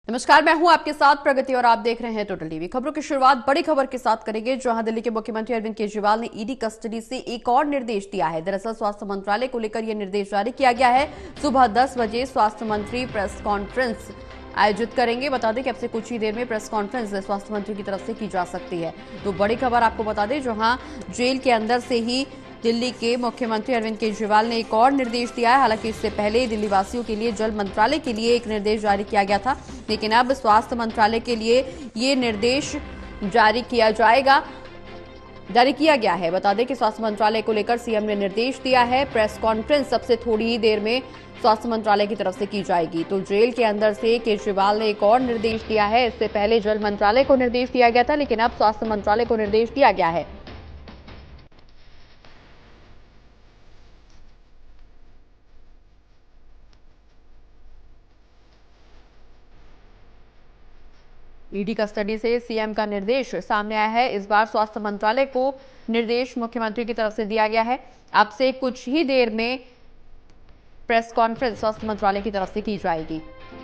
नमस्कार, मैं हूं आपके साथ प्रगति और आप देख रहे हैं टोटल टीवी। खबरों की शुरुआत बड़ी खबर के साथ करेंगे, जहां दिल्ली के मुख्यमंत्री अरविंद केजरीवाल ने ईडी कस्टडी से एक और निर्देश दिया है। दरअसल स्वास्थ्य मंत्रालय को लेकर यह निर्देश जारी किया गया है। सुबह 10 बजे स्वास्थ्य मंत्री प्रेस कॉन्फ्रेंस आयोजित करेंगे। बता दें कि अब से कुछ ही देर में प्रेस कॉन्फ्रेंस स्वास्थ्य मंत्री की तरफ से की जा सकती है। तो बड़ी खबर आपको बता दें, जहां जेल के अंदर से ही दिल्ली के मुख्यमंत्री अरविंद केजरीवाल ने एक और निर्देश दिया है। हालांकि इससे पहले दिल्ली वासियों के लिए जल मंत्रालय के लिए एक निर्देश जारी किया गया था, लेकिन अब स्वास्थ्य मंत्रालय के लिए ये निर्देश जारी किया गया है। बता दें कि स्वास्थ्य मंत्रालय को लेकर सीएम ने निर्देश दिया है। प्रेस कॉन्फ्रेंस सबसे थोड़ी ही देर में स्वास्थ्य मंत्रालय की तरफ से की जाएगी। तो जेल के अंदर से केजरीवाल ने एक और निर्देश दिया है। इससे पहले जल मंत्रालय को निर्देश दिया गया था, लेकिन अब स्वास्थ्य मंत्रालय को निर्देश दिया गया है। ईडी कस्टडी से सीएम का निर्देश सामने आया है। इस बार स्वास्थ्य मंत्रालय को निर्देश मुख्यमंत्री की तरफ से दिया गया है। अब से कुछ ही देर में प्रेस कॉन्फ्रेंस स्वास्थ्य मंत्रालय की तरफ से की जाएगी।